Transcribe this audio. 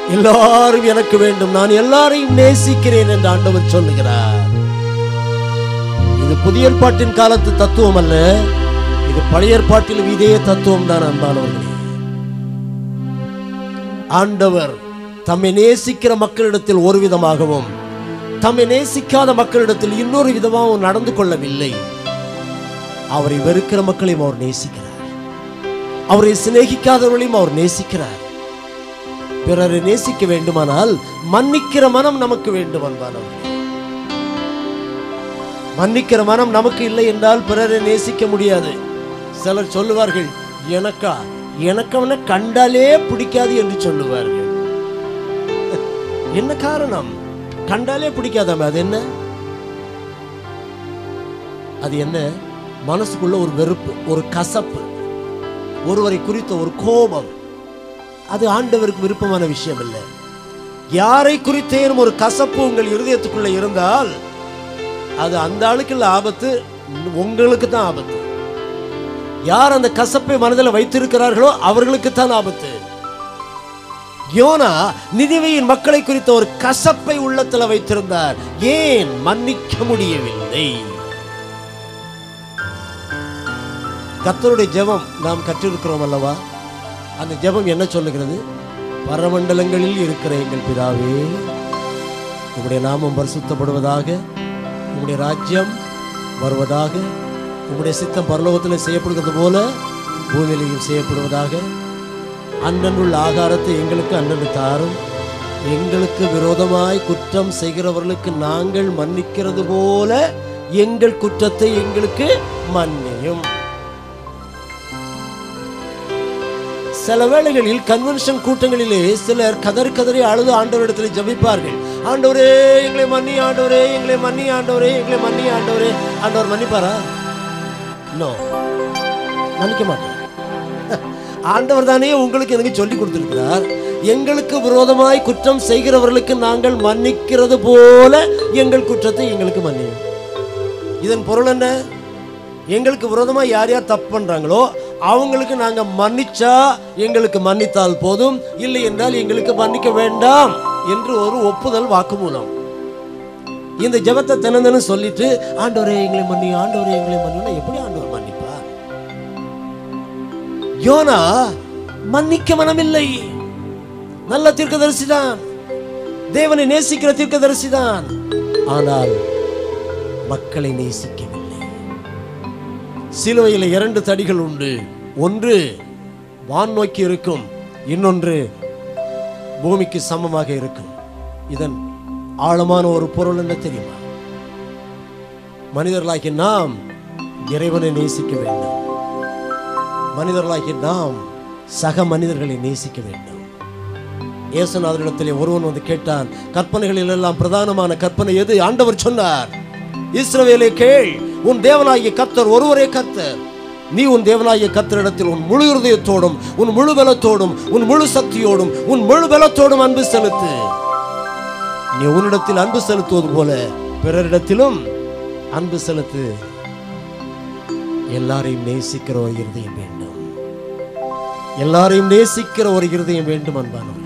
எல்லாரும் எனக்கு வேண்டும், நான் எல்லாரையும் நேசிக்கிறேன் என்று ஆண்டவர் சொல்லுகிறார். இது புதிய ஏற்பாட்டின் காலத்து தத்துவம் அல்ல, இது பழைய ஏற்பாட்டிலும் இதே தத்துவம் தான் அன்பானவர்களே. ஆண்டவர் தம்மை நேசிக்கிற மக்களிடத்தில் ஒரு விதமாகவும் தம்மை நேசிக்காத மக்களிடத்தில் இன்னொரு விதமாகவும் நடந்து கொள்ளவில்லை. அவரை வெறுக்கிற மக்களையும் அவர் நேசிக்கிறார், அவரை சிநேகிக்காதவர்களையும் அவர் நேசிக்கிறார். பிறரை நேசிக்க வேண்டுமானால் மன்னிக்கிற மனம் நமக்கு வேண்டும் அன்பானவர்களே. மன்னிக்கிற மனம் நமக்கு இல்லை என்றால் பிறரை நேசிக்க முடியாது. சிலர் சொல்லுவார்கள், எனக்கு அவனை கண்டாலே பிடிக்காது என்று சொல்லுவார்கள். என்ன காரணம்? கண்டாலே பிடிக்காதாம அது என்ன? அது என்ன? மனசுக்குள்ள ஒரு வெறுப்பு, ஒரு கசப்பு, ஒருவரை குறித்த ஒரு கோபம். அது ஆண்டவருக்கு விருப்பமான விஷயம் இல்லை. யாரை குறித்தேனும் ஒரு கசப்பு உங்கள் இருதயத்துக்குள்ள இருந்தால் அது அந்த ஆளுக்கு இல்ல ஆபத்து, உங்களுக்கு தான் ஆபத்து. யார் அந்த கசப்பை மனதில் வைத்திருக்கிறார்களோ அவர்களுக்கு தான் ஆபத்து. யோனா நினிவேயின் மக்களை குறித்த ஒரு கசப்பை உள்ளத்தில் வைத்திருந்தார். ஏன் மன்னிக்க முடியவில்லை? கர்த்தருடைய ஜெபம் நாம் கற்றிருக்கிறோம் அல்லவா? அந்த ஜெபம் என்ன சொல்லுகிறது? பரமண்டலங்களில் இருக்கிற எங்கள் பிதாவே, உம்முடைய நாமம் பரிசுத்தப்படுவதாக, உம்முடைய ராஜ்யம் வருவதாக, உம்முடைய சித்தம் பரலோகத்தில் செய்யப்படுகிறது போல பூமியிலையும் செய்யப்படுவதாக. அன்றன்றுள்ள ஆகாரத்தை எங்களுக்கு அன்றன்று தாரும், எங்களுக்கு விரோதமாய் குற்றம் செய்கிறவர்களுக்கு நாங்கள் மன்னிக்கிறது போல எங்கள் குற்றத்தை எங்களுக்கு மன்னியும். சில வேளைகளில் கன்வென்ஷன் கூட்டங்களிலே சிலர் கதறி அழுது ஆண்டவரிடத்தில் ஜெபிப்பார்கள். ஆண்டவரே எங்களை மன்னி, ஆண்டவரே எங்களை மன்னி, ஆண்டவரே எங்களை மன்னி, ஆண்டவரே. ஆண்டவர் மன்னிப்பாரா? நோ, மன்னிக்க மாட்டார். ஆண்டவர் தானே உங்களுக்கு எனக்கு சொல்லி கொடுத்திருக்கிறார், எங்களுக்கு விரோதமாய் குற்றம் செய்கிறவர்களுக்கு நாங்கள் மன்னிக்கிறது போல எங்கள் குற்றத்தை எங்களுக்கு மன்னியும். இதன் பொருள் என்ன? எங்களுக்கு விரோதமாக யார் யார் தப்பு பண்றாங்களோ அவங்களுக்கு நாங்க மன்னிச்சா எங்களுக்கு மன்னித்தால் போதும், இல்லை என்றால் எங்களுக்கு மன்னிக்க வேண்டாம் என்று ஒரு ஒப்புதல் வாக்குமூலம். இந்த ஜெபத்தை தினந்தனும் சொல்லிட்டு ஆண்டவரே எங்களை மன்னி, ஆண்டவரே எங்களை மன்னினா எப்படி ஆண்டவர் மன்னிப்பார்? யோனா மன்னிக்க மனமில்லை. நல்ல தீர்க்கதரிசிதான், தேவனை நேசிக்கிற தீர்க்கதரிசிதான், ஆனால் மக்களை நேசிக்கவில்லை. சிலுவையில் 2 தடிகள் உண்டு. ஒன்று வான் நோக்கி இருக்கும், இன்னொன்று பூமிக்கு சமமாக இருக்கும். இதன் ஆழமான ஒரு பொருள் என்ன தெரியுமா? மனிதர்களாகி நாம் இறைவனை நேசிக்க வேண்டும், மனிதர்களாகி நாம் சக மனிதர்களை நேசிக்க வேண்டும். இயேசுநாதரிடத்திலே ஒருவன் வந்து கேட்டான், கற்பனைகளில் எல்லாம் பிரதானமான கற்பனை எது? ஆண்டவர் சொன்னார், இஸ்ரவேலே கேள், உன் தேவனாகிய கர்த்தர் ஒருவரே கர்த்தர். நீ உன் தேவனாகிய கர்த்தரிடத்தில் உன் முழு இருதயத்தோடும், உன் முழு பலத்தோடும், உன் முழு சக்தியோடும், உன் முழு பலத்தோடும் அன்பு செலுத்து. நீ உன்னிடத்தில் அன்பு செலுத்துவது போல பிறரிடத்திலும் அன்பு செலுத்து. எல்லாரையும் நேசிக்கிற ஒரு இருதயம் வேண்டும், எல்லாரையும் நேசிக்கிற ஒரு இருதயம் வேண்டும் அன்பானவர்களே.